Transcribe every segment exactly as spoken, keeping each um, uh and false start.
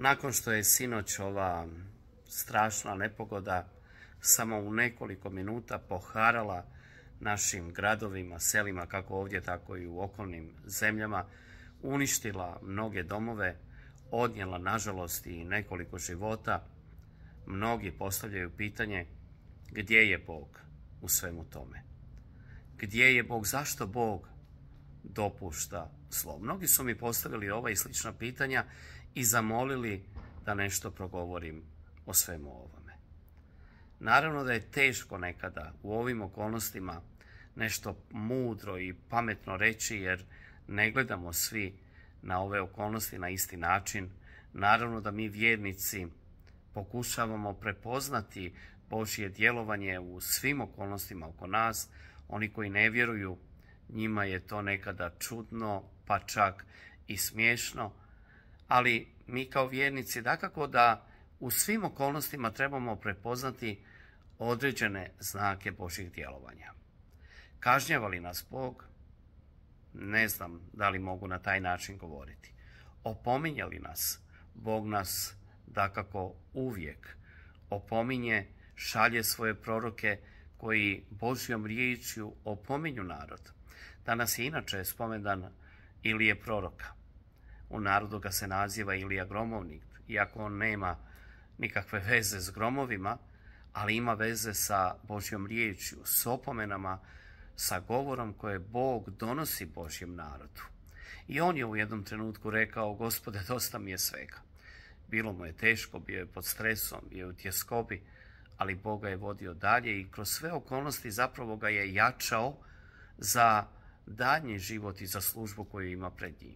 Nakon što je sinoć ova strašna nepogoda samo u nekoliko minuta poharala našim gradovima, selima, kako ovdje, tako i u okolnim zemljama, uništila mnoge domove, odnijela, nažalost, i nekoliko života, mnogi postavljaju pitanje gdje je Bog u svemu tome? Gdje je Bog? Zašto Bog dopušta zlo? Mnogi su mi postavili ova i slična pitanja i zamolili da nešto progovorim o svemu ovome. Naravno da je teško nekada u ovim okolnostima nešto mudro i pametno reći, jer ne gledamo svi na ove okolnosti na isti način. Naravno da mi vjernici pokušavamo prepoznati Božje djelovanje u svim okolnostima oko nas. Oni koji ne vjeruju, njima je to nekada čudno, pa čak i smiješno. Ali mi kao vjernici dakako da u svim okolnostima trebamo prepoznati određene znake Božjih djelovanja. Kažnjava li nas Bog? Ne znam da li mogu na taj način govoriti. Opominje li nas? Bog nas dakako uvijek opominje, šalje svoje proroke koji Božjom riječju opominju narod. Danas je inače spomendan Ilije proroka. U narodu ga se naziva Ilija gromovnik, iako on nema nikakve veze s gromovima, ali ima veze sa Božjom riječju, s opomenama, sa govorom koje Bog donosi Božjem narodu. I on je u jednom trenutku rekao: Gospode, dosta mi je svega. Bilo mu je teško, bio je pod stresom, bio je u tjeskobi, ali Bog ga je vodio dalje i kroz sve okolnosti zapravo ga je jačao za daljnji život i za službu koju ima pred njim.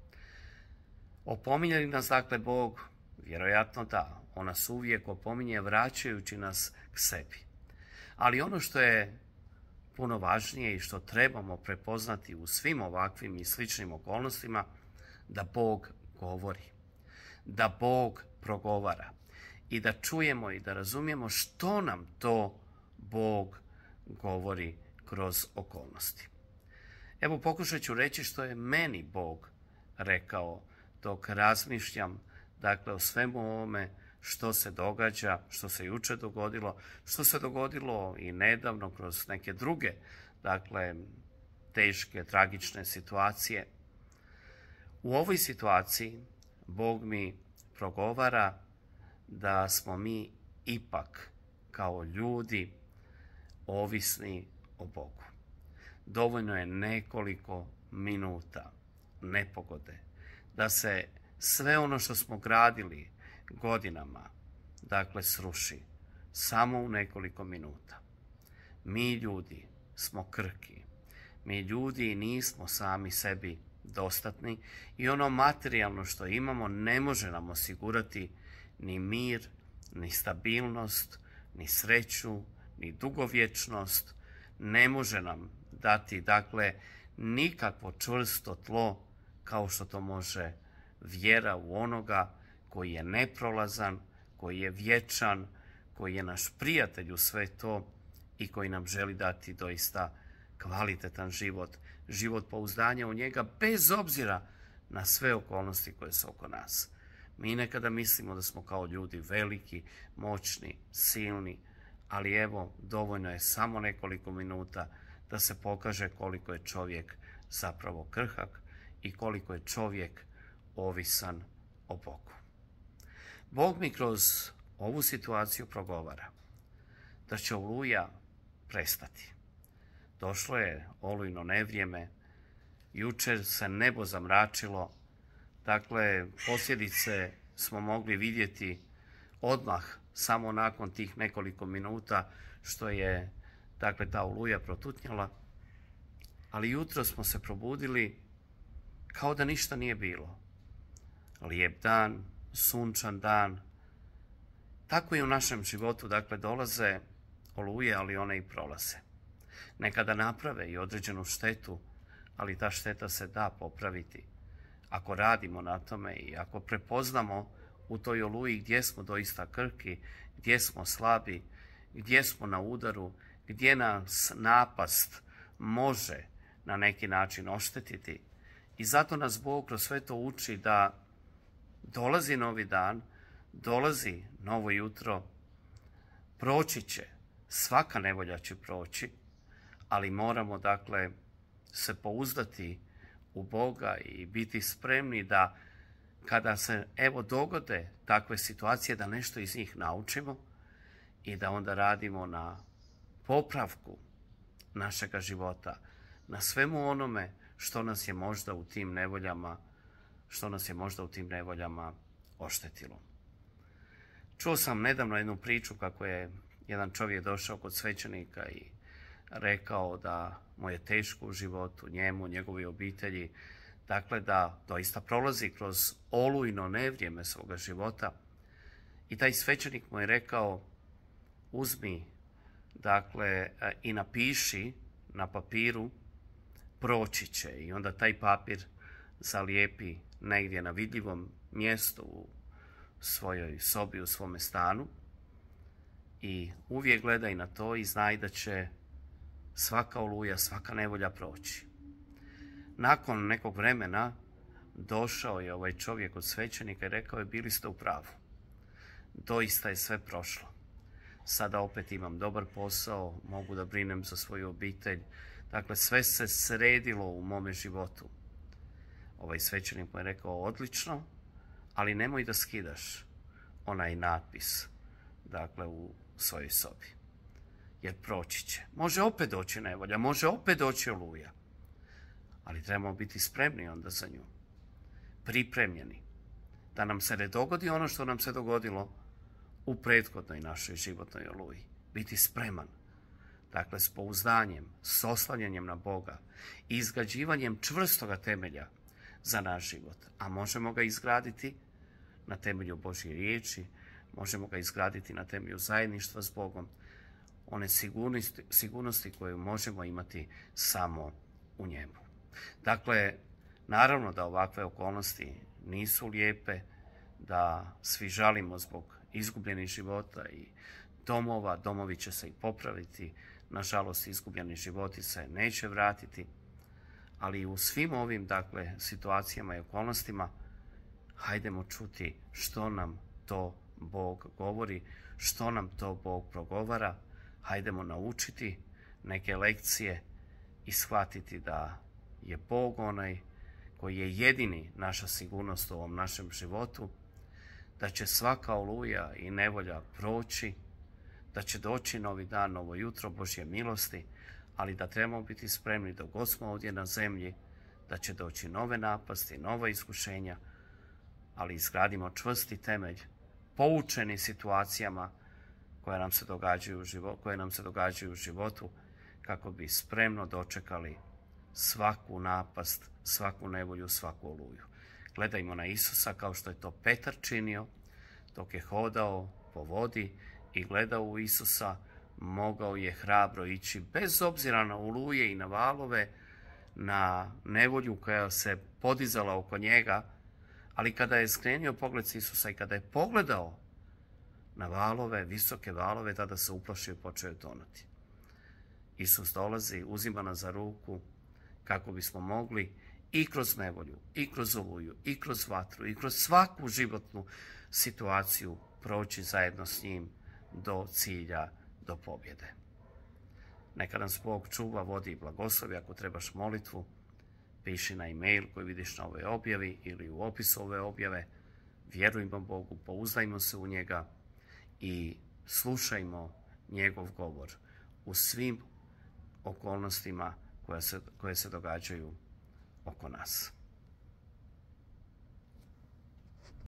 Opominje li nas dakle Bog? Vjerojatno da. On nas uvijek opominje, vraćajući nas k sebi. Ali ono što je puno važnije i što trebamo prepoznati u svim ovakvim i sličnim okolnostima, da Bog govori, da Bog progovara i da čujemo i da razumijemo što nam to Bog govori kroz okolnosti. Evo, pokušat ću reći što je meni Bog rekao dok razmišljam dakle o svemu ovome što se događa, što se jučer dogodilo, što se dogodilo i nedavno kroz neke druge, dakle, teške, tragične situacije. U ovoj situaciji Bog mi progovara da smo mi ipak kao ljudi ovisni o Bogu. Dovoljno je nekoliko minuta nepogode da se sve ono što smo gradili godinama, dakle, sruši samo u nekoliko minuta. Mi ljudi smo krhki. Mi ljudi nismo sami sebi dostatni i ono materijalno što imamo ne može nam osigurati ni mir, ni stabilnost, ni sreću, ni dugovječnost. Ne može nam dati, dakle, nikakvo čvrsto tlo kao što to može vjera u onoga koji je neprolazan, koji je vječan, koji je naš prijatelj u sve to i koji nam želi dati doista kvalitetan život, život pouzdanja u njega bez obzira na sve okolnosti koje su oko nas. Mi nekada mislimo da smo kao ljudi veliki, moćni, silni, ali evo, dovoljno je samo nekoliko minuta da se pokaže koliko je čovjek zapravo krhak i koliko je čovjek ovisan o Bogu. Bog mi kroz ovu situaciju progovara da će oluja prestati. Došlo je olujno nevrijeme, jučer se nebo zamračilo, dakle, posljedice smo mogli vidjeti odmah samo nakon tih nekoliko minuta što je, dakle, ta oluja protutnjala, ali jutro smo se probudili kao da ništa nije bilo. Lijep dan, sunčan dan. Tako i u našem životu, dakle, dolaze oluje, ali one i prolaze. Nekada naprave i određenu štetu, ali ta šteta se da popraviti ako radimo na tome i ako prepoznamo u toj oluji gdje smo doista krhki, gdje smo slabi, gdje smo na udaru, gdje nas napast može na neki način oštetiti. I zato nas Bog kroz sve to uči da Dolazi novi dan, dolazi novo jutro, proći će, svaka nevolja će proći, ali moramo dakle se pouzdati u Boga i biti spremni da kada se evo dogode takve situacije da nešto iz njih naučimo i da onda radimo na popravku našega života, na svemu onome što nas je možda u tim nevoljama, što nas je možda u tim nevoljama oštetilo. Čuo sam nedavno jednu priču kako je jedan čovjek došao kod svećenika i rekao da mu je teško u životu, njemu, njegovoj obitelji, dakle da doista prolazi kroz olujno nevrijeme svoga života. I taj svećenik mu je rekao, uzmi dakle i napiši na papiru, proći će. I onda taj papir zalijepi negdje na vidljivom mjestu u svojoj sobi, u svome stanu i uvijek gledaj na to i znaj da će svaka oluja, svaka nevolja proći. Nakon nekog vremena došao je ovaj čovjek od svećenika i rekao je, bili ste u pravu. Doista je sve prošlo. Sada opet imam dobar posao, mogu da brinem za svoju obitelj. Dakle, sve se sredilo u mome životu. Ovaj svećenik mu je rekao, odlično, ali nemoj da skidaš onaj natpis, dakle, u svojoj sobi. Jer proći će. Može opet doći nevolja, može opet doći oluja. Ali trebamo biti spremni onda za nju. Pripremljeni. Da nam se ne dogodi ono što nam se dogodilo u prethodnoj našoj životnoj oluji. Biti spreman. Dakle, s pouzdanjem, s oslanjanjem na Boga i izgrađivanjem čvrstoga temelja za naš život. A možemo ga izgraditi na temelju Božje riječi, možemo ga izgraditi na temelju zajedništva s Bogom, one sigurnosti, sigurnosti koju možemo imati samo u njemu. Dakle, naravno da ovakve okolnosti nisu lijepe, da svi žalimo zbog izgubljenih života i domova, domovi će se i popraviti, nažalost izgubljeni životi se neće vratiti, ali u svim ovim dakle situacijama i okolnostima hajdemo čuti što nam to Bog govori, što nam to Bog progovara, hajdemo naučiti neke lekcije i shvatiti da je Bog onaj koji je jedini naša sigurnost u ovom našem životu, da će svaka oluja i nevolja proći, da će doći novi dan, novo jutro Božje milosti, ali da trebamo biti spremni dok god smo ovdje na zemlji, da će doći nove napasti, nova iskušenja, ali izgradimo čvrsti temelj, poučeni situacijama koje nam se događaju u životu, koje nam se događaju u životu, kako bi spremno dočekali svaku napast, svaku nevolju, svaku oluju. Gledajmo na Isusa kao što je to Petar činio, dok je hodao po vodi i gledao u Isusa, mogao je hrabro ići bez obzira na oluje i na valove, na nevolju koja se podizala oko njega, ali kada je skrenio pogled s Isusa i kada je pogledao na valove, visoke valove, tada se uplašio i počeo tonuti. Isus dolazi, uzima nas za ruku kako bismo mogli i kroz nevolju, i kroz oluju, i kroz vatru, i kroz svaku životnu situaciju proći zajedno s njim do cilja, do pobjede. Neka nas Bog čuva, vodi i blagoslovi. Ako trebaš molitvu, piši na e-mail koji vidiš na ovoj objavi ili u opisu ove objave. Vjerujmo Bogu, pouzdajmo se u njega i slušajmo njegov govor u svim okolnostima koje se, koje se događaju oko nas.